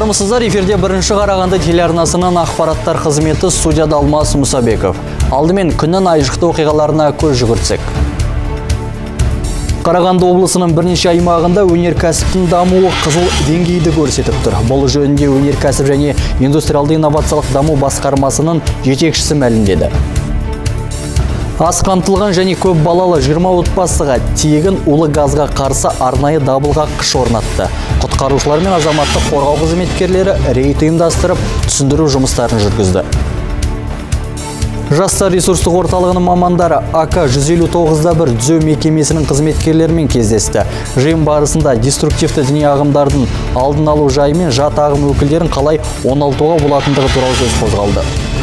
Армысыздар, эфирде бірінші Қарағанды телеарнасының ақпараттар қызметі, студияда Алмас Мұсабеков. Алдымен күннің айшықты оқиғаларына көз жүгіртсек. Қарағанды облысының бірнеше аймағында өнеркәсіптің дамуы қызыл деңгейді көрсетіп тұр. Бұл жөнінде өнеркәсіп және индустриалды инновациялық даму басқармасының жетекшісі мәлімдеді. Аз қамтылған және көп балалы 20 отбасыға тегін улы газға қарсы арнайы дабылғаққыш орнатты. Құтқарушылар мен азаматтық қорғау қызметкерлері рейд ұйымдастырып, түсіндіру жұмыстарын жүргізді. Жастар ресурстық орталығының мамандары АК-159-1 түзеу мекемесінің қызметкерлерімен кездесті. Жиын барысында деструктивті діни ағымдардың алдын алу жайымен жат ағым өкілдерін қалай оңалтуға болатындығы туралы сөз қозғалды.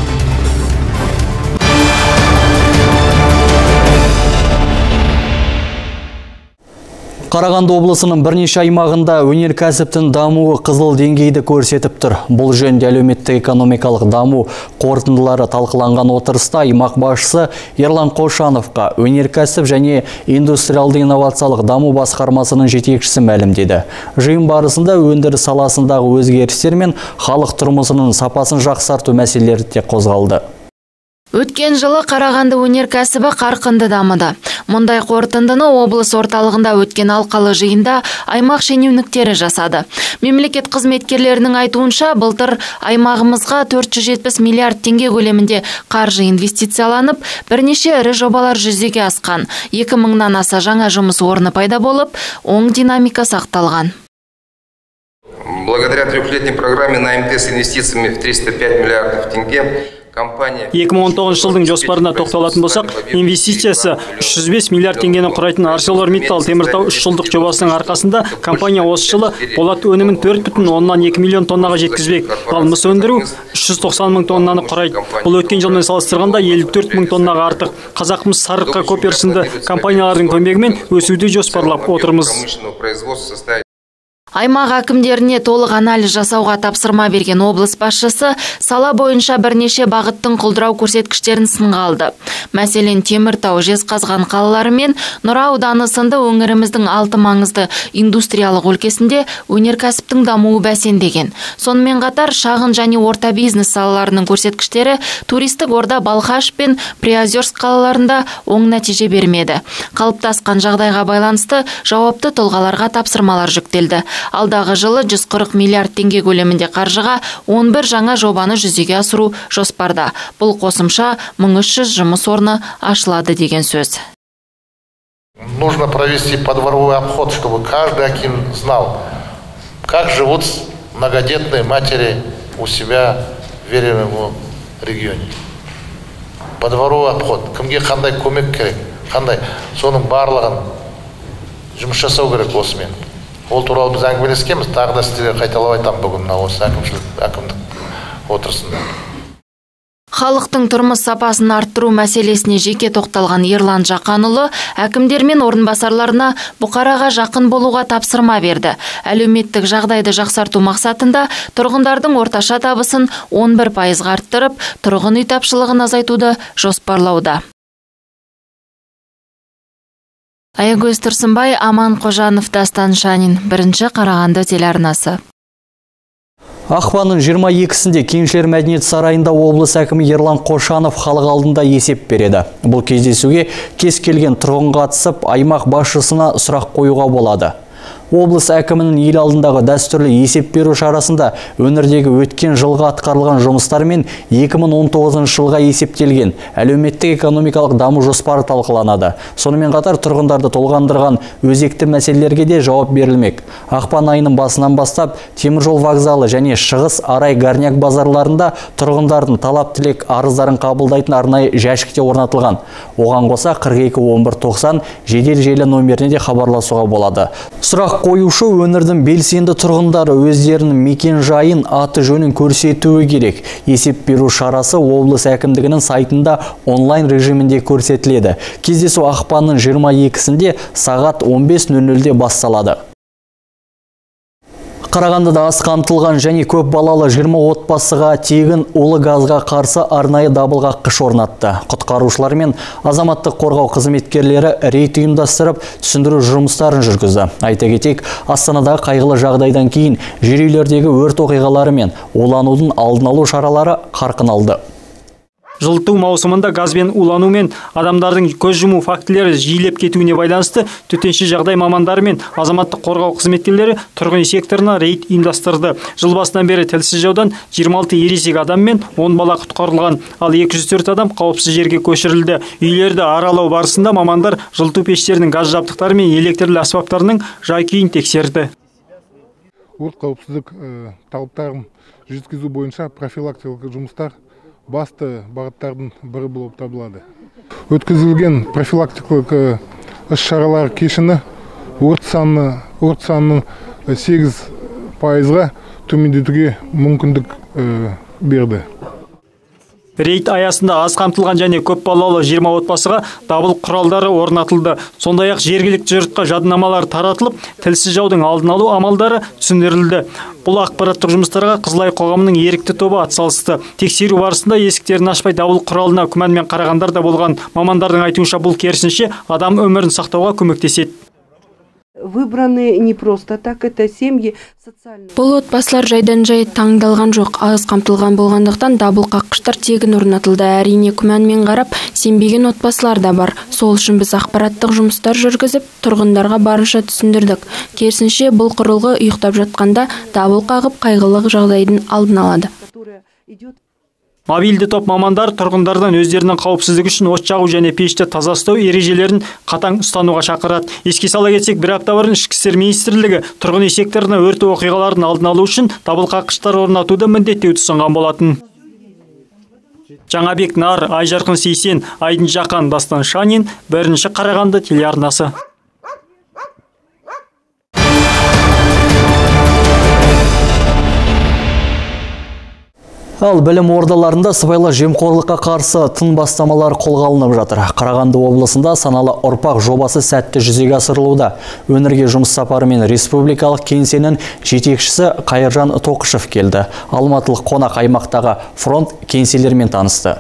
Қарағанды облысының бірнеше аймағында өнеркәсіптің дамуы қызыл деңгейді көрсетіп тұр. Бұл жөнінде әлеуметтік экономикалық даму қорытындылары талқыланған отырыста аймақ басшысы Ерлан Қошановқа өнеркәсіп және индустриалды инновациялық даму басқармасының жетекшісі мәлімдеді. Жиын барысында өндіріс саласындағы өзгерістер мен халық тұрмысының сапасын жақсарту мәселелері де қозғалды. Өткен жылы Қарағанды өнеркәсібі қарқынды дамыды. Мұндай қорытындыны облыс орталығында өткен алқалы жиында аймақ шенеуніктері жасады. Мемлекет қызметкерлерінің айтуынша, былтыр аймағымызға 470 миллиард теңге көлемінде қаржы инвестицияланып, бірнеше ірі жобалар жүзеге асқан. 2000-нан аса жаңа жұмыс орны пайда болып, оң динамика сақталған. Благодаря трехлетней программе на МТС с инвестициями в 305 миллиардов тенге 2019 жылдың жоспарына тоқталатын болсақ, инвестициясы 305 миллиард теңгені құрайтын ArcelorMittal Теміртау 3 жылдық жобасының арқасында компания осы жылы болат өнімін 4,2 миллион тоннаға жеткізбек. Ал мыс өндіру 390 мың тоннаны құрайды. Бұл өткен жылмен салыстырғанда 54 мың тоннаға артық. Қазақмыс, Сарыарқа, Копер сынды компаниялардың көмегімен өсуді жоспарлап отырмыз. Аймақ әкімдеріне толық анализ жасауға тапсырма берген облыс басшысы сала бойынша бірнеше бағыттың құлдырау көрсеткіштерін сынға алды. Мәселен, Теміртау, Жезқазған қалалары мен Нұра ауданы сынды өңіріміздің 6 маңызды индустриялық өлкесінде өнеркәсіптің дамуы бәсеңдеген. Сонымен қатар шағын және орта бизнес салаларының көрсеткіштері туристік орда Балхаш пен Приозерск қалаларында оң нәтиже бермеді. Қалыптасқан жағдайға байланысты жауапты тұлғаларға тапсырмалар жүктелді. Алдағы жылы 140 миллиард теңге көлемінде қаржыға 11 жаңа жобаны жүзеге асыру жоспарда. Бұл қосымша 1300 жұмыс орны ашылады деген сөз. Нужно провести подворовой обход, чтобы каждый аким знал, как живут многодетные матери у себя в Веремеевом регионе. Подворовой обход. Кімге қандай көмек керек, қандай, соның барлығын жұмыс жасау керек осымен. Ол туралы біз әңгімелескенбіз, тағы да сіздерге қайталап айтамын бүгін осы әкімдік отырысында. Халықтың тұрмыс сапасын арттыру мәселесіне жеке тоқталған Ерлан Жақанұлы әкімдер мен орынбасарларына бұқараға жақын болуға тапсырма берді. Әлеуметтік жағдайды жақсарту мақсатында тұрғындардың орташа табысын 11%-ға арттырып, тұрғын үй тапшылығын азайтуды жоспарлауда. Аягөз Тұрсынбай, Аман Қожанов, Дастан Шанин, бірінші Қарағанды телеарнасы. Ақпанның 22-сінде Кеншілер мәдениет сарайында облыс әкімі Ерлан Қошанов халық алдында есеп береді. Бұл кездесуге кез келген тұрғын қатысып, аймақ басшысына сұрақ қоюға болады. Облыс әкімінің ел алдындағы дәстүрлі есеп беру шарасында өңірдегі өткен жылға атқарылған жұмыстар мен 2019 жылға есептелген әлеуметтік экономикалық даму жоспары талқыланады. Сонымен қатар тұрғындарды толғандырған өзекті мәселелерге де жауап берілмек. Ақпан айының басынан бастап теміржол вокзалы және Шығыс Арай Горняк базарларында тұрғындардың талап тілек арыздарын қабылдайтын арнайы жәшікте орнатылған. Оған қоса 42-11-90 жедел желі номеріне де хабарласуға болады. Сұрақ қоюшы өңірдің белсенді тұрғындары өздерінің мекен жайын, аты жөнін көрсетуі керек. Есеп беру шарасы облыс әкімдігінің сайтында онлайн режимінде көрсетіледі. Кездесу ақпанның 22-сінде сағат 15:00-де басталады. Қарағандыда аз қамтылған және көп балалы 20 отбасыға тегін улы газға қарсы арнайы дабыл қаққыш орнатты. Құтқарушылар мен азаматтық қорғау қызметкерлері рейд ұйымдастырып, түсіндіру жұмыстарын жүргізді. Айта кетейік, Астанадағы қайғылы жағдайдан кейін жер үйлердегі өрт оқиғалары мен уланудың алдын алу шаралары қарқын алды. Жылыту маусымында газбен улану мен адамдардың көз жұму фактілері жиілеп кетуіне байланысты төтенше жағдай мамандары мен азаматтық қорғау қызметкерлері тұрғын үй секторына рейд ұйымдастырды. Жыл басынан бері тілсіз жаудан 26 ересек адам мен 10 бала құтқарылған, ал 204 адам қауіпсіз жерге көшірілді. Үйлерді аралау барысында мамандар жылыту пештерінің газ жабдықтары мен электрлі аспаптарының жай-күйін тексерді. Өрт қауіпсіздік талаптарын жеткізу бойынша профилактикалық жұмыстар басты бағыттардың бірі болып табылады. Өткізілген профилактикалық іс-шаралар кешені өрт санының 8%-ға төмендетуге мүмкіндік берді. Рейд аясында аз қамтылған және көп балалы 20 отбасыға дабыл құралдары орнатылды. Сондай-ақ жергілікті жұртқа жадынамалар таратылып, тілсіз жаудың алдын алу амалдары түсіндірілді. Бұл ақпараттық жұмыстарға Қызылай қоғамының ерікті тобы атсалысты. Тексеру барысында есіктерін ашпай дабыл құралына күмәнмен қарағандар да болған. Мамандардың айтуынша бұл керісінше адам өмірін сақтауға көмектеседі. Выбраны не просто так, это семьи социальные. Бұл отбасылар жайдан жай таңдалған жоқ, аз қамтылған болғандықтан дабыл қаққыштар тегін орнатылды. Әрине күмәнмен қарап, сенбеген отбасылар да бар. Сол үшін біз ақпараттық жұмыстар жүргізіп, тұрғындарға барынша түсіндірдік. Керісінше бұл құрылғы ұйықтап жатқанда дабыл қағып қайғылы жағдайдың алдын алады. Мобильді топ мамандар тұрғындардан өздерінің қауіпсіздігі үшін от жағу және пешті таза ұстау ережелерін қатаң ұстануға шақырады. Еске сала кетсек, бір апта бұрын Ішкі істер министрлігі тұрғын үй секторына өрт оқиғаларын алдын алу үшін дабыл қаққыштар орнатуды міндеттеуді ұсынған болатын. Жаңабек Нар, Айжарқын Сейсен, Айдын Жақан, Дастан Шанин, Бірінші Қарағанды телеарнасы. Ал білім ордаларында сыбайлас жемқорлыққа қарсы тың бастамалар қолға алынып жатыр. Қарағанды облысында саналы ұрпақ жобасы сәтті жүзеге асырылуда. Өңірге жұмыс сапарымен республикалық кеңсенің жетекшісі Қайыржан Тоқышев келді. Алматылық қонақ аймақтағы фронт кеңселермен танысты.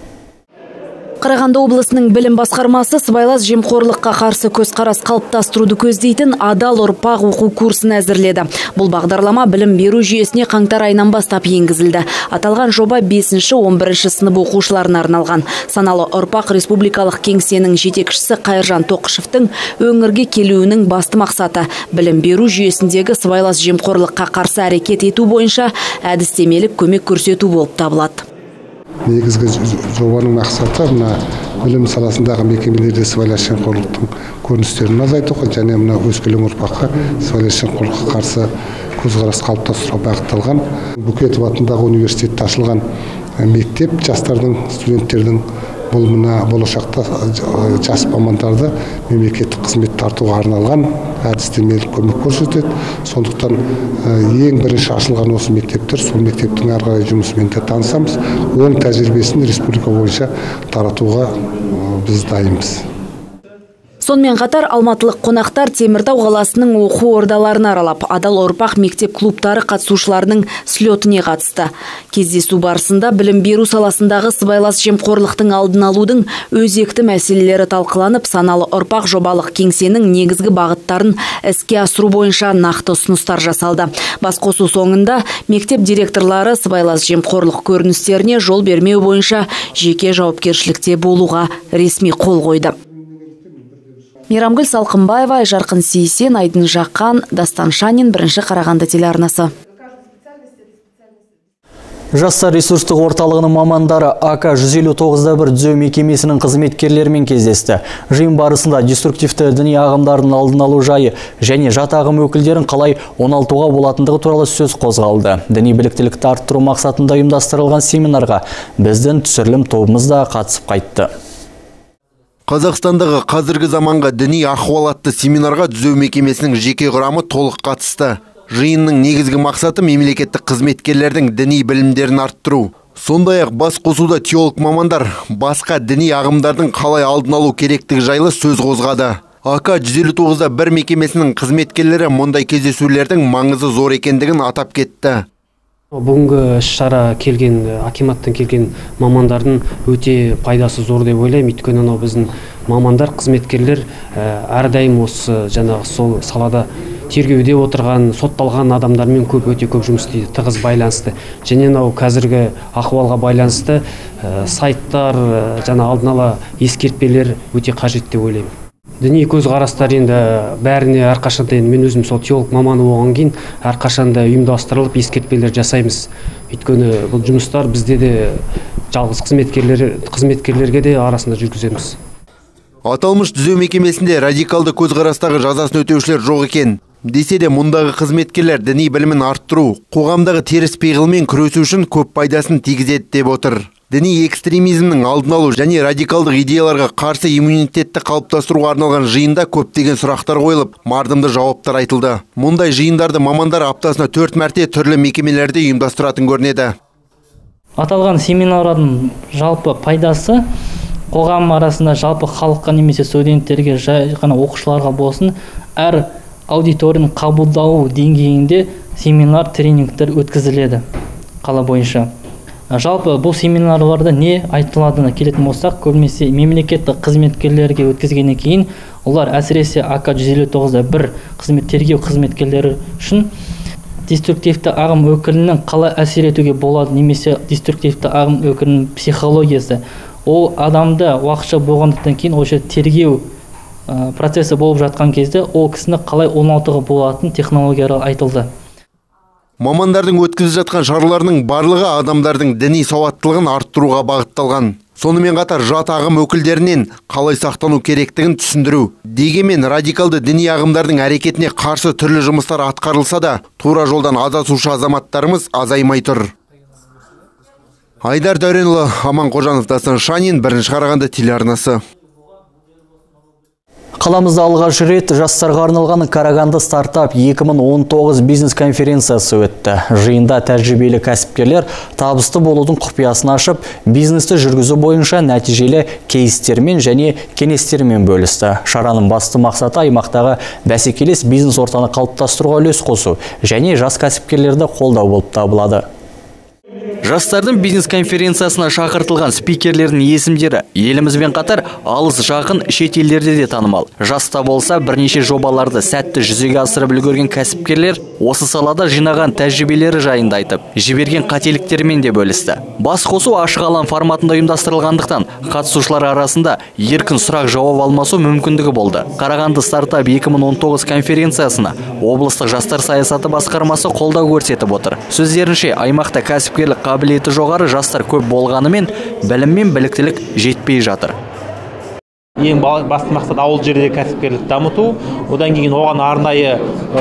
Қарағанды облысының білім басқармасы сыбайлас жемқорлыққа қарсы көзқарас қалыптастыруды көздейтін адал ұрпақ оқу курсын әзірледі. Бұл бағдарлама білім беру жүйесіне қаңтар айынан бастап енгізілді. Аталған жоба 5-11 сынып оқушыларына арналған. Саналы ұрпақ республикалық кеңсенің жетекшісі Қайыржан Тоқышевтың өңірге келуінің басты мақсаты білім беру жүйесіндегі сыбайлас жемқорлыққа қарсы әрекет ету бойынша әдістемелік көмек көрсету болып табылады. Негізгі жобаның мақсаты мына білім саласындағы мекемелерде сыбайлас жемқорлықтың көріністерін азайту және мына өскелең ұрпаққа сыбайлас жемқорлыққа қарсы көзқарас қалыптастыруға бағытталған. Бөкетов атындағы университетте ашылған мектеп жастардың, студенттердің бұл мына болашақта жас мамандарды мемлекеттік қызмет тартуға арналған әдістемелік көмек көрсетеді. Сондықтан ең бірінші ашылған осы мектептер, сол мектептің ары қарай жұмысымен де танысамыз. Оның тәжірибесін республика бойынша таратуға біз дайынбыз. Сонымен қатар алматылық қонақтар Теміртау қаласының оқу ордаларын аралап, адал ұрпақ мектеп клубтары қатысушыларының слетіне қатысты. Кездесу барысында білім беру саласындағы сыбайлас жемқорлықтың алдын алудың өзекті мәселелері талқыланып, саналы ұрпақ жобалық кеңсенің негізгі бағыттарын іске асыру бойынша нақты ұсыныстар жасалды. Басқосу соңында мектеп директорлары сыбайлас жемқорлық көріністеріне жол бермеу бойынша жеке жауапкершілікте болуға ресми қол қойды. Мейрамгүл Салқынбаева, Айжарқын Сейсен, Айдын Жақан, Дастан Шанин, Бірінші Қарағанды телеарнасы. Жастар ресурстық орталығының мамандары АК-159-1 түзеу мекемесінің қызметкерлерімен кездесті. Жиын барысында деструктивті діни ағымдардың алдын алу жайы және жат ағым өкілдерін қалай оңалтуға болатындығы туралы сөз қозғалды. Діни біліктілікті арттыру мақсатында ұйымдастырылған семинарға біздің түсірілім тобымыз да қатысып қайтты. Қазақстандағы қазіргі заманға діни ахуал атты семинарға түзеу мекемесінің жеке құрамы толық қатысты. Жиынның негізгі мақсаты мемлекеттік қызметкерлердің діни білімдерін арттыру. Сондай-ақ бас қосуда теолог мамандар басқа діни ағымдардың қалай алдын алу керектігі жайлы сөз қозғады. АК-159-да бір мекемесінің қызметкерлері мұндай кездесулердің маңызы зор екендігін атап кетті. Бүгінгі іс-шара келген, акиматтан келген мамандардың өте пайдасы зор деп ойлаймын. Өйткені біздің мамандар, қызметкерлер әрдайым осы жаңағы сол салада тергеуде отырған, сотталған адамдармен өте көп жұмыс істейді, тығыз байланысты. Және қазіргі ахуалға байланысты сайттар, жаңа алдын ала ескертпелер өте қажет деп ойлаймын. Діни көзқарастар енді бәріне әрқашанда, мен өзім сол теолог маманы болған кейін әрқашанда ұйымдастырылып ескертпелер жасаймыз. Өйткені бұл жұмыстар бізде де жалғыз қызметкерлерге де арасында жүргіземіз. Аталмыш түзеу мекемесінде радикалды көзқарастағы жазасын өтеушілер жоқ екен. Десе де мұндағы қызметкерлер діни білімін арттыру, қоғамдағы теріс пиғылмен күресу үшін көп пайдасын тигізеді деп отыр. Діни экстремизмнің алдын алу және радикалдық идеяларға қарсы иммунитетті қалыптастыруға арналған жиында көптеген сұрақтар қойылып, мардымды жауаптар айтылды. Мұндай жиындарды мамандар аптасына 4 мәрте түрлі мекемелерде ұйымдастыратын көрінеді. Аталған семинардың жалпы пайдасы қоғам арасында жалпы халыққа немесе студенттерге, жай ғана оқушыларға болсын, әр аудиторияның қабылдау деңгейінде семинар, тренингтер өткізіледі қала бойынша. Жалпы бұл семинарларда не айтыладыны келетін болсақ, көбінесе мемлекеттік қызметкерлерге өткізгеннен кейін, олар әсіресе АК-159-да бір тергеу қызметкерлері үшін деструктивті ағым өкілінің қалай әсер етуге болады, немесе деструктивті ағым өкілінің психологиясы. Ол адамда уақытша болғандықтан кейін, осы тергеу процесі болып жатқан кезде, ол кісіні қалай оңалтуға болатын технологиялар айтылды. Мамандардың өткізіп жатқан шараларының барлығы адамдардың діни сауаттылығын арттыруға бағытталған. Сонымен қатар жат ағым өкілдерінен қалай сақтану керектігін түсіндіру. Дегенмен радикалды діни ағымдардың әрекетіне қарсы түрлі жұмыстар атқарылса да, тура жолдан адасушы азаматтарымыз азаймай тұр. Айдар Дәуренұлы, Аман Қожанов, Дастан Шанин, Бірінші Қарағанды телеарнасы. Қаламызда алғаш рет жастарға арналған Қарағанды стартап 2019 бизнес конференциясы өтті. Жиында тәжірибелі кәсіпкерлер табысты болудың құпиясын ашып, бизнесті жүргізу бойынша нәтижелі кейстермен және кеңестермен бөлісті. Шараның басты мақсаты аймақтағы бәсекелес бизнес ортаны қалыптастыруға үлес қосу және жас кәсіпкерлерді қолдау болып табылады. Жастардың бизнес конференциясына шақыртылған спикерлердің есімдері елімізбен қатар алыс жақын шет елдерде де танымал. Жаста болса бірнеше жобаларды сәтті жүзеге асырып үлгерген кәсіпкерлер осы салада жинаған тәжірибелері жайында айтып, жіберген қателіктермен де бөлісті. Бас қосу ашық алаң форматында ұйымдастырылғандықтан, қатысушылар арасында еркін сұрақ жауап алмасу мүмкіндігі болды. Қарағанды стартап 2019 конференциясына облыстық жастар саясаты басқармасы қолдау көрсетіп отыр. Сөздерінше, аймақта кәсіпкерлік қабілеті жоғары жастар көп болғанымен, білім мен біліктілік жетпей жатыр. Ең басты мақсат ауыл жерде кәсіпкерлік дамыту. Одан кейін оған арнайы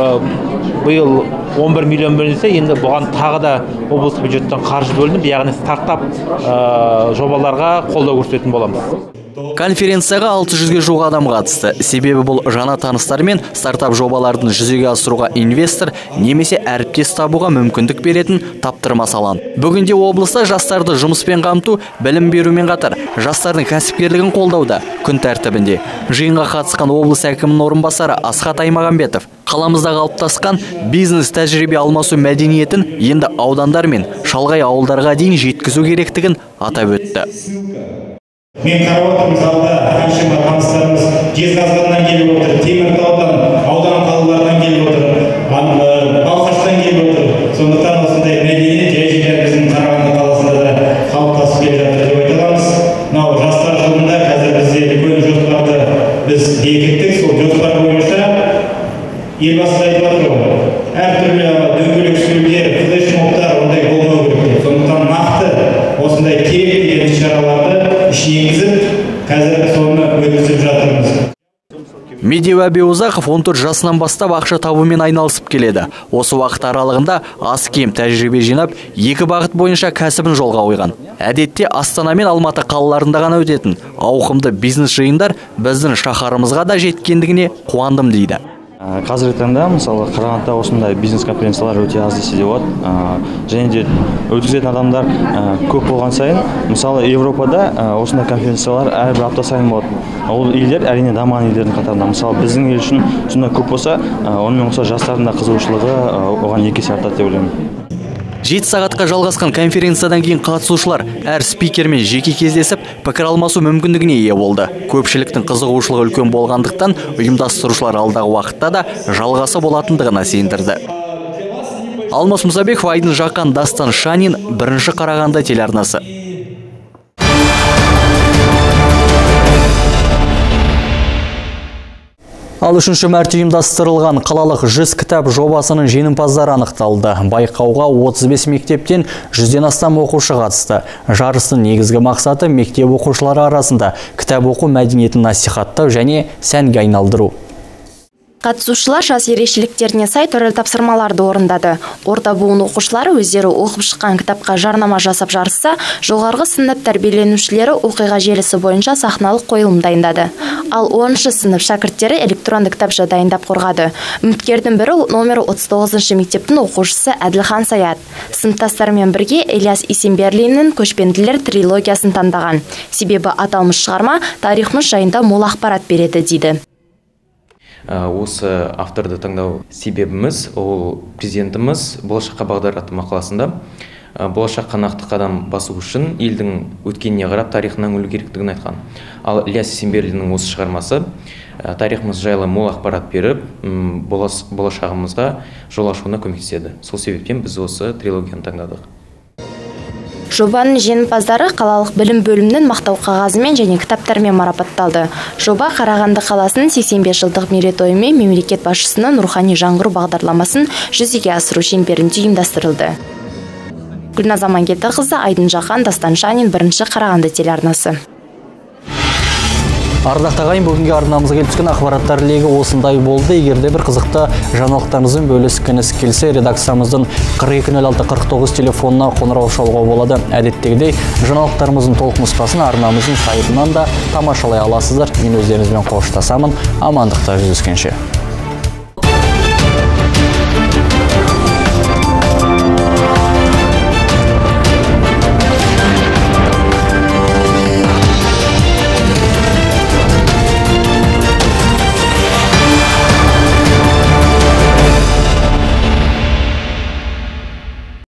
биыл 11 миллион бөлінсе, енді бұған тағы да облыстық бюджеттен қаржы бөлініп, яғни стартап жобаларға қолдау көрсететін боламыз. Конференцияға 600-ге жуық адам қатысты. Себебі бұл жаңа таныстар мен стартап жобалардың жүзеге асыруға инвестор немесе әріптес табуға мүмкіндік беретін таптырмас алаң. Бүгінде облыста жастарды жұмыспен қамту, білім берумен қатар жастардың кәсіпкерлігін қолдауда күн тәртібінде. Жиынға қатысқан облыс әкімінің орынбасары Асхат Аймағамбетов қаламызда қалыптасқан бизнес тәжірибе алмасу мәдениетін енді аудандар мен шалғай ауылдарға дейін жеткізу керектігін атап өтті. Мен қарап отырмын, залда қаншама таныстарымыз Жезқазғаннан келіп отыр, Теміртаудан, аудан қалалардан келіп отыр, Балқаштан келіп отыр. Сондықтан осындай мәдениет жай-жайлар біздің Қарағанды қаласында да қалыптасып келе жатыр деп айта аламыз. Мынау жастар жылында қазір бізде үлкен жоспарды біз бекіттік. Сол жоспар бойынша елбасы айтып отыр ғой, әртүрлі дөңгелек үстелдер, флешмобтар ондай болмау керек. Сондықтан нақты осындай керек деген іс-шараларды қазір соны өткізіп жатырмыз. Медеу Әбеузақов 14 жасынан бастап ақша табумен айналысып келеді. Осы уақыт аралығында аз-кем тәжірибе жинап, 2 бағыт бойынша кәсібін жолға қойған. Әдетте Астана мен Алматы қалаларында ғана өтетін ауқымды бизнес жиындар біздің шаһарымызға да жеткендігіне қуандым дейді. Қазіргі таңда мысалы Қарағандыда осындай бизнес конференциялар өте аз десе де болады. Және де өткізетін адамдар көп болған сайын, мысалы Европада осындай конференциялар әрбір апта сайын болады. Ол елдер әрине дамыған елдердің қатарында. Мысалы біздің ел үшін сондай көп болса, онымен қоса жастардың да қызығушылығы оған 2 есе артады деп ойлаймын. 7 сағатқа жалғасқан конференциядан кейін қатысушылар әр спикермен жеке кездесіп, пікір алмасу мүмкіндігіне ие болды. Көпшіліктің қызығушылығы үлкен болғандықтан, ұйымдастырушылар алдағы уақытта да жалғасы болатындығына сендірді. Алмас Мұсабеков, Айдын Жақан, Дастан Шанин, 1-ші Қарағанды телеарнасы. Ал 3-ші мәрте ұйымдастырылған қалалық 100 кітап жобасының жеңімпаздары анықталды. Байқауға 35 мектептен 100-ден астам оқушы қатысты. Жарыстың негізгі мақсаты мектеп оқушылары арасында кітап оқу мәдениетін насихаттау және сәнге айналдыру. Қатысушылар жас ерекшеліктеріне сай түрлі тапсырмаларды орындады. Орта буын оқушылары өздері оқып шыққан кітапқа жарнама жасап жарысса, жоғарғы сынып тәрбиеленушілері оқиға желісі бойынша сахналық қойылым дайындады. Ал 10-шы сынып шәкірттері электронды кітапша дайындап қорғады. Үміткердің бірі номер 39-шы мектептің оқушысы Әділхан Саят. Сыныптастарымен бірге Ильяс Исенберлиннің көшпенділер трилогиясын таңдаған. Себебі аталмыш шығарма тарихымыз жайында мол ақпарат береді дейді. Осы авторды таңдау себебіміз, ол президентіміз болашаққа бағдар атты мақаласында болашаққа нақты қадам басу үшін елдің өткеніне қарап тарихынан үгілу керектігін айтқан. Ал Ильяс Исенберлиннің осы шығармасы тарихымыз жайлы мол ақпарат беріп, болашағымызға жол ашуына көмектеседі. Сол себептен біз осы трилогияны таңдадық. Жобаның жеңімпаздары қалалық білім бөлімінің мақтау қағазымен және кітаптармен марапатталды. Жоба Қарағанды қаласының 85 жылдық мерейтойымен мемлекет басшысының рухани жаңғыру бағдарламасын жүзеге асыру шеңберінде ұйымдастырылды. Гүлназ Амангелдіқызы, Айдын Жақан, Дастан Шанин, 1-ші Қарағанды телеарнасы. Ардақты ағайын, бүгінгі арнамызға келіп түскен ақпараттар легі осындай болды. Егерде бір қызықты жаңалықтарыңызбен бөліскіңіз келсе, редакциямыздың 420649 телефонына қоңырау шалуға болады. Әдеттегідей жаңалықтарымыздың толық нұсқасын арнамыздың сайтынан да тамашалай аласыздар. Мен өздеріңізбен қоштасамын. Амандықта жүздескенше.